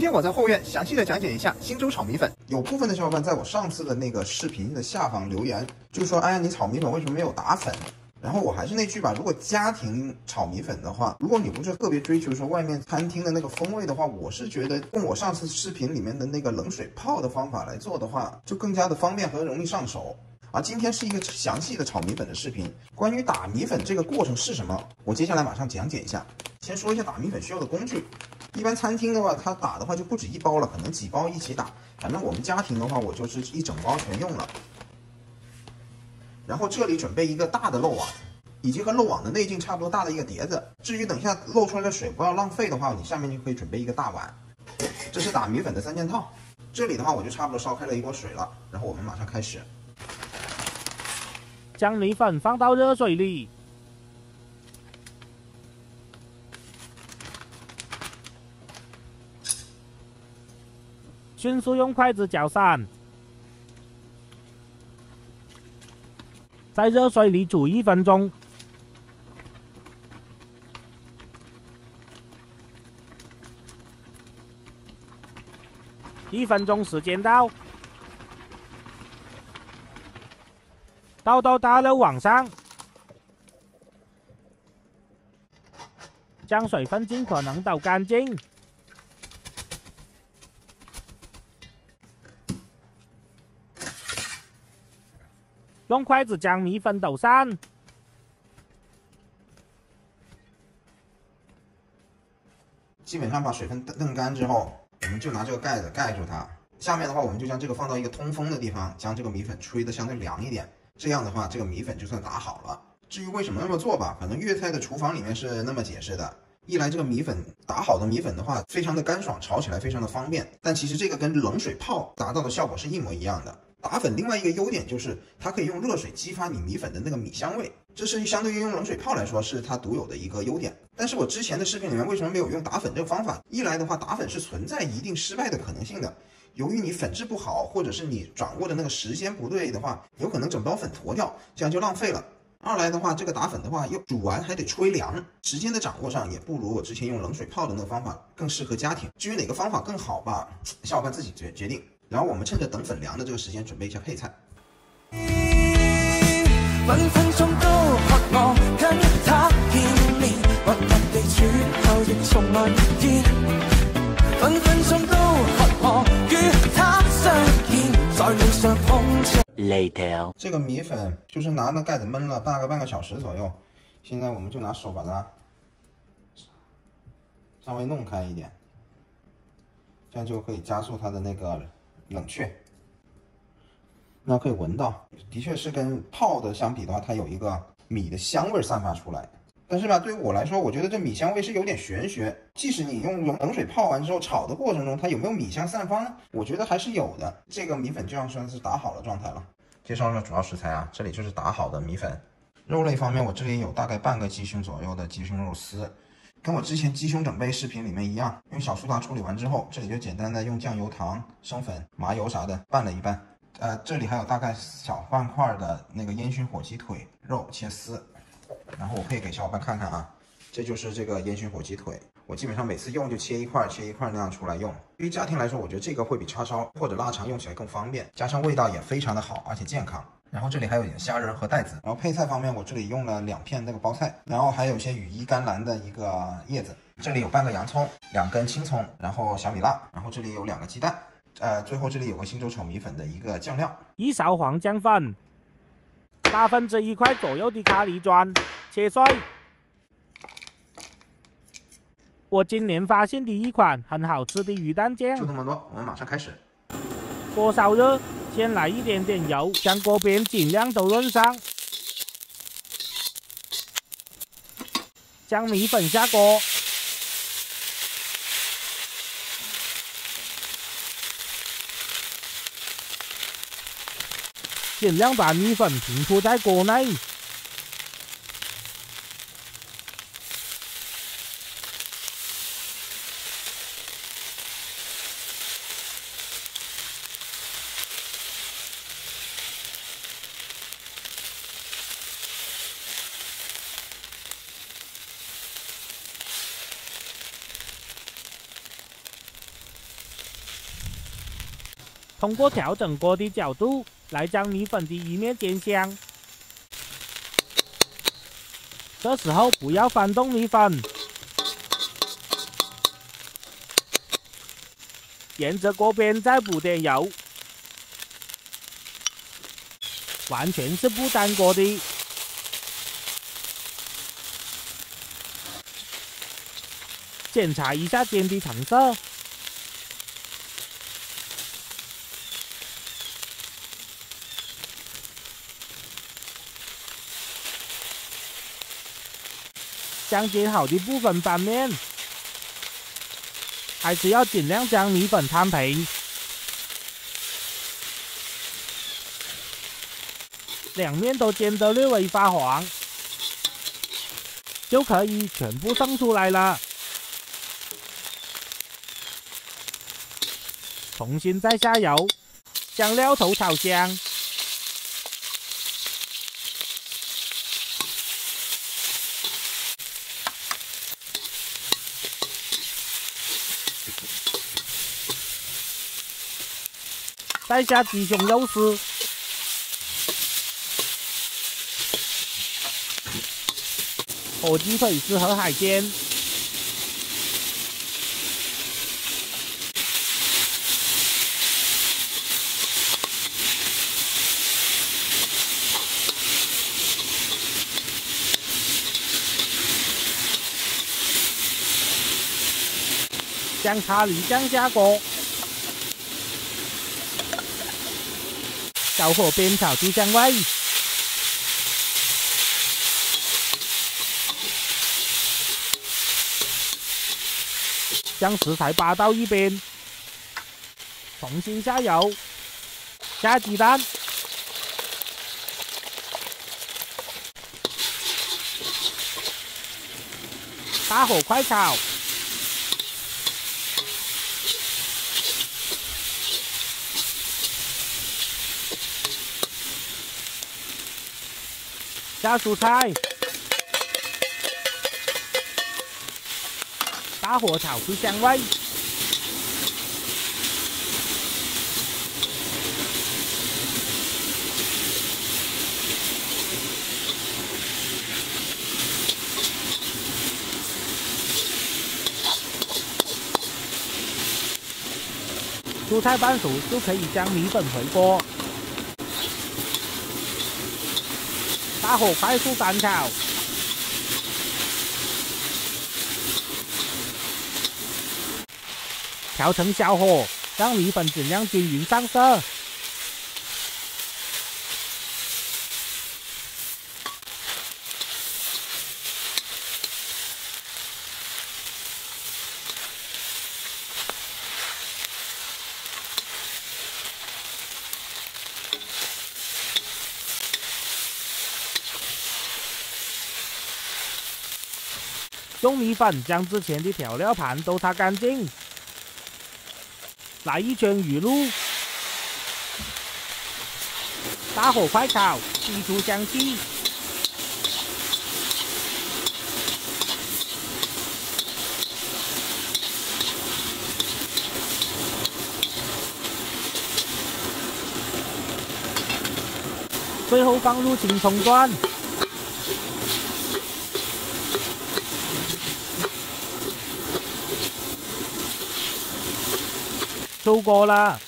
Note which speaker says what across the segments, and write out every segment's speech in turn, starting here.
Speaker 1: 天我在后院详细的讲解一下新州炒米粉。有部分的小伙伴在我上次的那个视频的下方留言，就是说，哎呀，你炒米粉为什么没有打粉？然后我还是那句吧，如果家庭炒米粉的话，如果你不是特别追求说外面餐厅的那个风味的话，我是觉得用我上次视频里面的那个冷水泡的方法来做的话，就更加的方便和容易上手。而今天是一个详细的炒米粉的视频，关于打米粉这个过程是什么，我接下来马上讲解一下。先说一下打米粉需要的工具。一般餐厅的话，它打的话就不止一包了，可能几包一起打。反正我们家庭的话，我就是一整包全用了。然后这里准备一个大的漏网，以及和漏网的内径差不多大的一个碟子。至于等下漏出来的水不要浪费的话，你下面就可以准备一个大碗。这是打米粉的3件套。这里的话我就差不多烧开了一锅水了，然后我们马上开始。
Speaker 2: 将米粉放到热水里，迅速用筷子搅散，在热水里煮1分钟。1分钟时间到，倒到大漏网上，将水分尽可能倒干净。用筷子将米粉抖散，
Speaker 1: 基本上把水分瞪干之后，我们就拿这个盖子盖住它。下面的话，我们就将这个放到一个通风的地方，将这个米粉吹得相对凉一点。这样的话，这个米粉就算打好了。至于为什么那么做吧，反正粤菜的厨房里面是那么解释的。一来这个米粉打好的米粉的话，非常的干爽，炒起来非常的方便。但其实这个跟冷水泡达到的效果是一模一样的。打粉另外一个优点就是它可以用热水激发你米粉的那个米香味，这是相对于用冷水泡来说是它独有的一个优点。但是我之前的视频里面为什么没有用打粉这个方法？一来的话，打粉是存在一定失败的可能性的。由于你粉质不好，或者是你掌握的那个时间不对的话，有可能整包粉坨掉，这样就浪费了。二来的话，这个打粉的话，又煮完还得吹凉，时间的掌握上也不如我之前用冷水泡的那个方法更适合家庭。至于哪个方法更好吧，小伙伴自己决定。然后我们趁着等粉凉的这个时间，准备一下配菜。分分鐘都學我跟他見面，核突地處後亦從來不見。分分鐘都學我與他相見，在路上碰見。Later， 這個米粉就是拿那蓋子燜了大概半個小時左右，現在我們就拿手把它稍微弄開一點，這樣就可以加速它的那個冷卻。那可以闻到，的确是跟泡的相比的话，它有一个米的香味散发出来。但是吧，对于我来说，我觉得这米香味是有点玄学。即使你用冷水泡完之后，炒的过程中，它有没有米香散发呢？我觉得还是有的。这个米粉就算是打好了状态了。介绍一下主要食材啊，这里就是打好的米粉。肉类方面，我这里有大概半个鸡胸左右的鸡胸肉丝，跟我之前鸡胸整备视频里面一样，用小苏打处理完之后，这里就简单的用酱油、糖、生粉、麻油啥的拌了一拌。这里还有大概小半块的那个烟熏火鸡腿肉切丝，然后我可以给小伙伴看看啊，这就是这个烟熏火鸡腿，我基本上每次用就切一块那样出来用。对于家庭来说，我觉得这个会比叉烧或者腊肠用起来更方便，加上味道也非常的好，而且健康。然后这里还有点虾仁和带子，然后配菜方面我这里用了2片那个包菜，然后还有一些羽衣甘蓝的一个叶子，这里有半个洋葱，2根青葱，然后小米辣，然后这里有2个鸡蛋。最后这里有个新州炒米粉的一个酱料
Speaker 2: ，1勺黄姜粉，1/8块左右的咖喱砖切碎。我今年发现的一款很好吃的鱼蛋酱。
Speaker 1: 就这么多，我们马上开始。
Speaker 2: 锅烧热，先来一点点油，将锅边尽量都润上。将米粉下锅。尽量把米粉平铺在锅内， 通过调整锅的角度来将米粉的一面煎香。这时候不要翻动米粉，沿着锅边再补点油，完全是不粘锅的。检查一下煎的成色，将煎好的部分翻面，还是要尽量将米粉摊平，两面都煎得略微发黄，就可以全部盛出来了。重新再下油，将料头炒香。再下鸡胸肉丝，火鸡腿丝和海鲜，将咖喱酱下锅，小火煸炒出香味。将食材扒到一边，重新下油，下鸡蛋，大火快炒。下蔬菜，大火炒出香味。蔬菜半熟就可以将米粉回锅。大火快速翻炒，调成小火，让米粉尽量均匀上色。用米粉将之前的调料盘都擦干净，来一圈鱼露，大火快炒，逼出香气。最后放入青葱段。出锅了，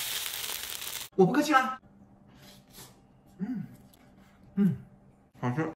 Speaker 1: 我不客气啦。好吃。